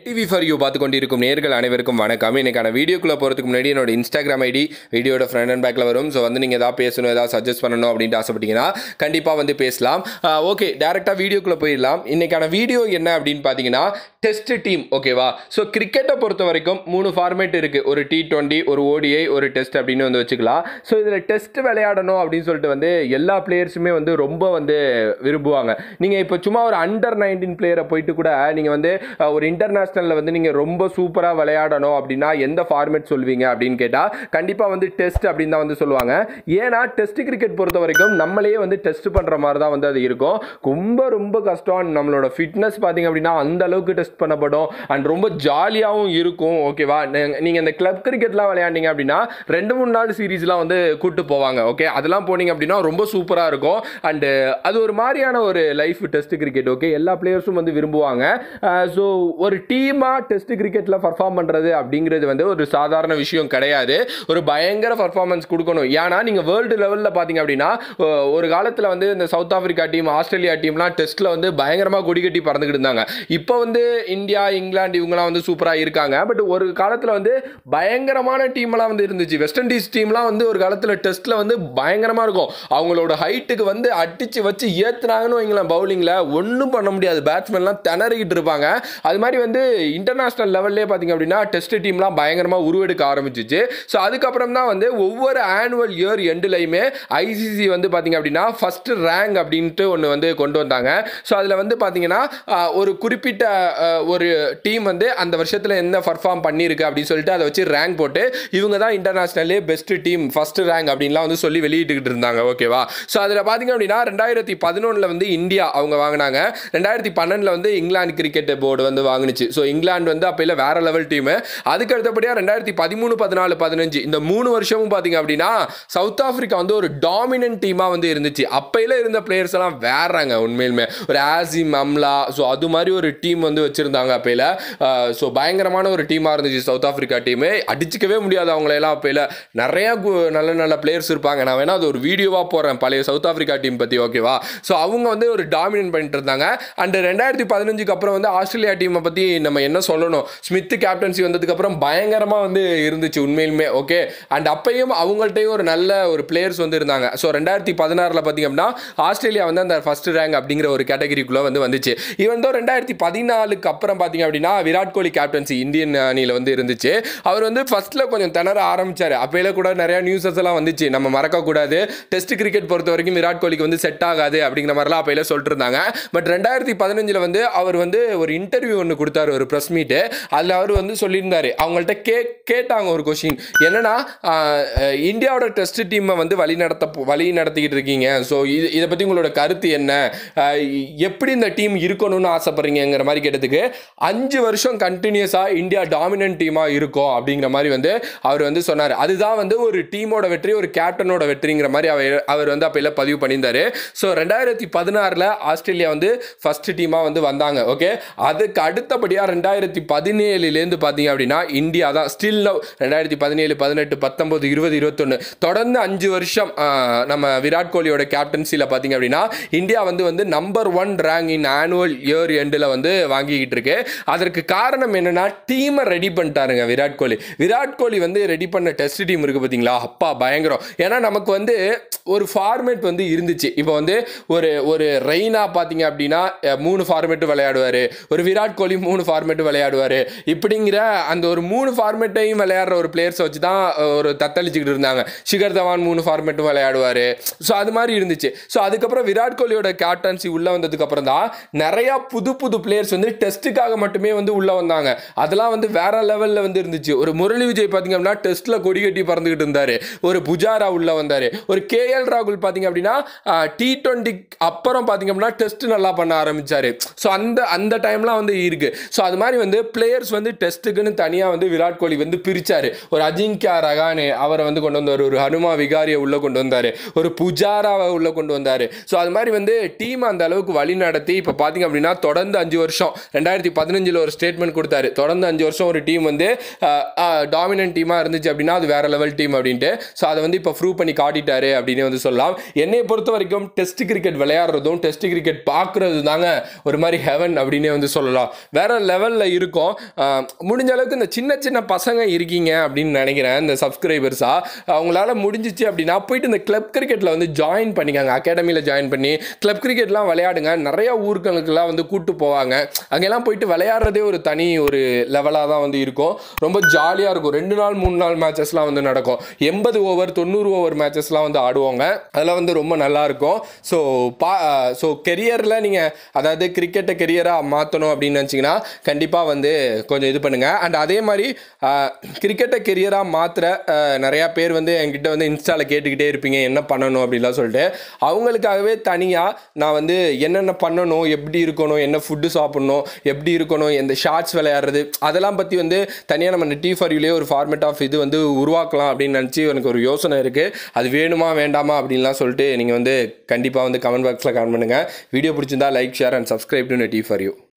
TV for you பார்த்து கொண்டிருக்கும் நேர்கள் அனைவருக்கும் வணக்கம். இன்னைக்கான வீடியோக்குள்ளே போகிறதுக்கு முன்னாடி என்னோட இன்ஸ்டாகிராம் ஐடி வீடியோட ஃப்ரண்ட் அண்ட் பேக்கில் வரும். ஸோ வந்து நீங்கள் எதாவது பேசணும், எதாவது சஜஸ்ட் பண்ணணும் அப்படின்ட்டு ஆசைப்பட்டீங்கன்னா கண்டிப்பாக வந்து பேசலாம். ஓகே, டேரெக்டாக வீடியோக்குள்ளே போயிடலாம். இன்னைக்கான வீடியோ என்ன அப்படின்னு பார்த்தீங்கன்னா டெஸ்ட் டீம். ஓகேவா? ஸோ கிரிக்கெட்டை பொறுத்த வரைக்கும் 3 ஃபார்மேட் இருக்குது. ஒரு T20, ஒரு ODI, ஒரு டெஸ்ட் அப்படின்னு வந்து வச்சுக்கலாம். ஸோ இதில் டெஸ்ட் விளையாடணும் அப்படின்னு சொல்லிட்டு வந்து எல்லா பிளேயர்ஸுமே வந்து ரொம்ப வந்து விரும்புவாங்க. நீங்கள் இப்போ சும்மா ஒரு அண்டர் 19 பிளேயரை போயிட்டு கூட நீங்கள் வந்து ஒரு இன்டர்நேஷனலில் வந்து நீங்கள் ரொம்ப சூப்பராக விளையாடணும் அப்படின்னா எந்த ஃபார்மேட் சொல்வீங்க அப்படின்னு கேட்டால் கண்டிப்பாக வந்து டெஸ்ட் அப்படின்னு தான் வந்து சொல்லுவாங்க. ஏன்னா டெஸ்ட் கிரிக்கெட் பொறுத்த வரைக்கும் நம்மளே வந்து டெஸ்ட் பண்ணுற மாதிரி தான் வந்து அது இருக்கும். ரொம்ப ரொம்ப கஷ்டம். நம்மளோட ஃபிட்னஸ் பார்த்தீங்க அப்படின்னா அந்த அளவுக்கு டெஸ்ட் பண்ணப்படும் அண்ட் ரொம்ப ஜாலியாகவும் இருக்கும். ஓகேவா? நீங்கள் இந்த கிளப் கிரிக்கெட்லாம் விளையாண்டிங்க அப்படின்னா 2-3 நாள் சீரீஸ்லாம் வந்து கூப்பிட்டு போவாங்க. ஓகே, அதெல்லாம் போனீங்க அப்படின்னா ரொம்ப சூப்பராக இருக்கும். அண்டு அது ஒரு மாதிரியான ஒரு லைஃப் டெஸ்ட் கிரிக்கெட். ஓகே, எல்லா பிளேயர்ஸும் வந்து விரும்புவாங்க. ஸோ ஒரு டீமாக டெஸ்ட் கிரிக்கெட்டில் பர்ஃபார்ம் பண்ணுறது அப்படிங்கிறது வந்து ஒரு சாதாரண விஷயம் கிடையாது. ஒரு பயங்கர பர்ஃபார்மன்ஸ் கொடுக்கணும். ஏன்னா நீங்கள் வேர்ல்டு லெவலில் பார்த்தீங்க அப்படின்னா ஒரு காலத்தில் வந்து இந்த சவுத் ஆப்பிரிக்கா டீம், ஆஸ்திரேலியா டீம்லாம் டெஸ்ட்டில் வந்து பயங்கரமாக கொடி கட்டி பறந்துக்கிட்டு இருந்தாங்க. இப்போ வந்து இந்தியா, இங்கிலாந்து இவங்கலாம் வந்து சூப்பராக இருக்காங்க. பட் ஒரு காலத்தில் வந்து பயங்கரமான டீம்லாம் வந்து இருந்துச்சு. வெஸ்ட் இண்டீஸ் டீம்லாம் வந்து ஒரு காலத்தில் டெஸ்ட்டில் வந்து பயங்கரமாக இருக்கும். அவங்களோட ஹைட்டுக்கு வந்து அடித்து வச்சு ஏற்றுனாங்கன்னு வைங்களேன், பவுலிங்கில் ஒன்றும் பண்ண முடியாது. பேட்ஸ்மேன்லாம் திணறிக்கிட்டு இருப்பாங்க. அது மாதிரி வந்து இன்டர்நேஷனல் லெவல்லே பார்த்தீங்க அப்படின்னா டெஸ்ட் டீம்லாம் பயங்கரமாக உருவெடுக்க ஆரம்பிச்சிச்சு. ஸோ அதுக்கப்புறம் தான் வந்து ஒவ்வொரு ஆனுவல் இயர் எண்டுலையுமே ஐசிசி வந்து பார்த்தீங்க அப்படின்னா ஃபர்ஸ்ட் ரேங்க் அப்படின்ட்டு ஒன்று வந்து கொண்டு வந்தாங்க. ஸோ அதில் வந்து பார்த்தீங்கன்னா ஒரு குறிப்பிட்ட ஒரு டீம் வந்து அந்த வருஷத்தில் என்ன பர்ஃபார்ம் பண்ணியிருக்கு அப்படின்னு சொல்லிட்டு அதை வச்சு ரேங்க் போட்டு இவங்க தான் இன்டர்நேஷனல்லே பெஸ்ட் டீம், ஃபர்ஸ்ட் ரேங்க் அப்படின்லாம் வந்து சொல்லி வெளியிட்டுக்கிட்டு இருந்தாங்க. ஓகேவா? ஸோ அதில் பார்த்தீங்க அப்படின்னா 2011 வந்து இந்தியா அவங்க வாங்கினாங்க. 2012 வந்து இங்கிலாந்து கிரிக்கெட் போர்டு வந்து வாங்கினுச்சு. ஸோ இங்கிலாந்து வந்து அப்போ வேற லெவல் டீமு. அதுக்கு அடுத்தபடியாக 2013, 14, 15 இந்த 3 வருஷமும் பார்த்தீங்க அப்படின்னா சவுத் ஆப்பிரிக்கா வந்து ஒரு டாமினன்ட் டீமாக வந்து இருந்துச்சு. அப்பையில இருந்த பிளேயர்ஸ் எல்லாம் வேறாங்க உண்மையிலுமே. ஒரு ஆசிம், அம்லா, ஸோ அது மாதிரி ஒரு டீம் வந்து வச்சிருந்தாங்க அப்பையில. ஸோ பயங்கரமான ஒரு டீமாக இருந்துச்சு சவுத் ஆப்பிரிக்கா டீமு. அடிச்சுக்கவே முடியாது அவங்களெல்லாம். அப்பையில நிறைய நல்ல நல்ல பிளேயர்ஸ் இருப்பாங்க. நான் வேணா அது ஒரு வீடியோவாக போடுறேன் பழைய சவுத் ஆப்பிரிக்கா டீம் பற்றி. ஓகேவா? ஸோ அவங்க வந்து ஒரு டாமினன்ட் பண்ணிட்டு இருந்தாங்க. அண்ட் 2015 அப்புறம் வந்து ஆஸ்திரேலியா டீமை பற்றி நம்ம என்ன சொல்லணும், ஸ்மித் கேப்டன்சி வந்ததுக்கு அப்புறம் பயங்கரமாக வந்து இருந்துச்சு உண்மையிலுமே. ஓகே, அண்ட் அப்பையும் அவங்கள்ட்டையும் ஒரு நல்ல ஒரு பிளேயர்ஸ் வந்து இருந்தாங்க. ஸோ 2016 பார்த்தீங்க அப்படின்னா ஆஸ்திரேலியா வந்து அந்த ஃபர்ஸ்ட் ரேங்க் அப்படிங்கிற ஒரு கேட்டகரிக்குள்ளே வந்து வந்துச்சு. ஈவன் தோ 2014 அப்புறம் பார்த்தீங்க அப்படின்னா விராட் கோலி கேப்டன்சி இந்தியன் அணியில் வந்து இருந்துச்சு. அவர் வந்து ஃபர்ஸ்ட்ல கொஞ்சம் திணற ஆரம்பிச்சார். அப்பையில கூட நிறைய நியூஸஸ் எல்லாம் வந்துச்சு, நம்ம மறக்கக்கூடாது, டெஸ்ட் கிரிக்கெட் பொறுத்த வரைக்கும் விராட் கோலிக்கு வந்து செட் ஆகாது அப்படிங்கிற மாதிரிலாம் அப்பையில சொல்லிட்டு இருந்தாங்க. பட் 2015 வந்து அவர் வந்து ஒரு இன்டர்வியூ ஒன்று கொடுத்தாரு, ஒரு ப்ரெஸ் மீட்டு. அதில் அவர் வந்து சொல்லியிருந்தாரு, அவங்கள்ட்ட கேட்டாங்க ஒரு கொஸ்டின், என்னன்னா இந்தியாவோட டெஸ்ட் டீமை வந்து வழி நடத்திக்கிட்டு இருக்கீங்க. ஸோ இதை பற்றி உங்களோட கருத்து என்ன, எப்படி இந்த டீம் இருக்கணும்னு ஆசைப்படுறீங்கிற மாதிரி கேட்டதுக்கு 5 வருஷம் கண்டினியூஸாக இந்தியா டாமினன்ட் டீமாக இருக்கும் அப்படிங்கிற மாதிரி வந்து அவர் வந்து சொன்னார். அதுதான் வந்து ஒரு டீமோட வெற்றி, ஒரு கேப்டனோட வெற்றிங்கிற மாதிரி அவர் வந்து அப்போ பதிவு பண்ணியிருந்தாரு. ஸோ 2016 ஆஸ்திரேலியா வந்து ஃபர்ஸ்ட் டீமாக வந்து வந்தாங்க. ஓகே, அதுக்கு அடுத்தபடியாக 2017 பார்த்தீங்க அப்படின்னா இந்தியா தான் ஸ்டில் நவ் 2017, 18, 19, 20, 21 தொடர்ந்து 5 வருஷம் நம்ம விராட் கோலியோட கேப்டன்சியில் பார்த்தீங்க அப்படின்னா இந்தியா வந்து number 1 rank in annual year எண்டில் வந்து வாங்கிக்கிட்டு இருக்கு. அதற்கு காரணம் என்னன்னா டீமை ரெடி பண்ணிட்டாருங்க விராட் கோலி. விராட் கோலி வந்து ரெடி பண்ண டெஸ்ட் டீம் இருக்கு பார்த்தீங்களா, அப்பா பயங்கரம். ஏன்னா நமக்கு வந்து ஒரு ஃபார்மேட் வந்து இருந்துச்சு. இப்போ வந்து ஒரு ரெய்னா பார்த்தீங்க அப்படின்னா 3 ஃபார்மேட்டு விளையாடுவார், ஒரு விராட் கோலி 3 ஃபார்மேட்டு விளையாடுவார். இப்படிங்கிற அந்த ஒரு 3 ஃபார்மேட்டையும் விளையாடுற ஒரு பிளேயர்ஸை வச்சு தான் ஒரு தத்தளிச்சுக்கிட்டு இருந்தாங்க. ஷிகர் தவான் 3 ஃபார்மேட்டும் விளையாடுவார். ஸோ அது மாதிரி இருந்துச்சு. ஸோ அதுக்கப்புறம் விராட் கோலியோட கேப்டன்சி உள்ளே வந்ததுக்கு அப்புறம் தான் நிறையா புது பிளேயர்ஸ் வந்து டெஸ்ட்டுக்காக மட்டுமே வந்து உள்ளே வந்தாங்க. அதெல்லாம் வந்து வேற லெவலில் வந்து இருந்துச்சு. ஒரு முரளி விஜய் பார்த்தீங்க அப்படின்னா டெஸ்ட்டில் கொடி கட்டி பறந்துக்கிட்டு இருந்தார். ஒரு புஜாரா உள்ளே வந்தார். ஒரு KL ராகுல் பார்த்தீங்க அப்படின்னா T20 அப்புறம் பார்த்தீங்க அப்படின்னா டெஸ்ட் நல்லா பண்ண ஆரம்பிச்சார். ஸோ அந்த டைம்லாம் வந்து இருக்கு. ஸோ அது மாதிரி வந்து பிளேயர்ஸ் வந்து டெஸ்ட்டுக்குன்னு தனியாக வந்து விராட் கோலி வந்து பிரிச்சார். ஒரு அஜிங்கியா ரகானே அவரை வந்து கொண்டு வந்தார், ஒரு ஹனுமா விகாரியை உள்ளே கொண்டு வந்தார், ஒரு புஜாராவை உள்ளே கொண்டு வந்தார். ஸோ அது மாதிரி வந்து டீம் அந்த அளவுக்கு வழி நடத்தி இப்போ பார்த்தீங்க அப்படின்னா தொடர்ந்து 5 வருஷம் 2015 ஒரு ஸ்டேட்மெண்ட் கொடுத்தாரு, தொடர்ந்து 5 வருஷம் ஒரு டீம் வந்து டாமினன்ட் டீமாக இருந்துச்சு அப்படின்னா அது வேற லெவல் டீம் அப்படின்ட்டு. ஸோ அதை வந்து இப்போ ப்ரூவ் பண்ணி காட்டிட்டாரு அப்படின்னு வந்து சொல்லலாம். என்னை பொறுத்த வரைக்கும் டெஸ்ட் கிரிக்கெட் விளையாடுறதும் டெஸ்ட் கிரிக்கெட் பார்க்குறது தாங்க ஒரு மாதிரி ஹெவன் அப்படின்னே வந்து சொல்லலாம். வேற லெவலில் இருக்கும். முடிஞ்ச அளவுக்கு இந்த சின்ன சின்ன பசங்க இருக்கீங்க அப்படின்னு நினைக்கிறேன், இந்த சப்ஸ்கிரைபர்ஸாக. அவங்களால முடிஞ்சிச்சு அப்படின்னா போயிட்டு இந்த கிளப் கிரிக்கெட்டில் வந்து ஜாயின் பண்ணிக்காங்க, அகாடமியில் ஜாயின் பண்ணி கிளப் கிரிக்கெட்லாம் விளையாடுங்க. நிறையா ஊர்களுக்கெல்லாம் வந்து கூப்பிட்டு போவாங்க. அங்கெல்லாம் போயிட்டு விளையாடுறதே ஒரு தனி ஒரு லெவலாக தான் வந்து இருக்கும். ரொம்ப ஜாலியாக இருக்கும். 2 நாள் 3 நாள் மேட்சஸ்லாம் வந்து நடக்கும். 80 ஓவர் 90 ஓவர் மேட்சஸ்லாம் வந்து ஆடுவாங்க. அதெல்லாம் வந்து ரொம்ப நல்லாயிருக்கும். ஸோ கெரியரில் நீங்கள் அதாவது கிரிக்கெட்டை கெரியராக மாற்றணும் அப்படின்னு நினச்சிங்கன்னா கண்டிப்பாக வந்து கொஞ்சம் இது பண்ணுங்கள். அண்ட் அதே மாதிரி கிரிக்கெட்டை கெரியராக மாற்றுற நிறையா பேர் வந்து என்கிட்ட வந்து இன்ஸ்டாவில் கேட்டுக்கிட்டே இருப்பீங்க என்ன பண்ணணும் அப்படின்லாம் சொல்லிட்டு. அவங்களுக்காகவே தனியாக நான் வந்து என்னென்ன பண்ணணும், எப்படி இருக்கணும், என்ன ஃபுட்டு சாப்பிட்ணும், எப்படி இருக்கணும், எந்த ஷார்ட்ஸ் விளையாடுறது, அதெல்லாம் பற்றி வந்து தனியாக நம்ம T for Youலே ஒரு ஃபார்மேட் ஆஃப் இது வந்து உருவாக்கலாம் அப்படின்னு நினச்சி எனக்கு ஒரு யோசனை இருக்குது. அது வேணுமா வேண்டாமா அப்படின்லாம் சொல்லிட்டு நீங்கள் வந்து கண்டிப்பாக வந்து கமெண்ட் பாக்ஸில் கமெண்ட் பண்ணுங்கள். வீடியோ பிடிச்சிருந்தா like, share and subscribe to T for You.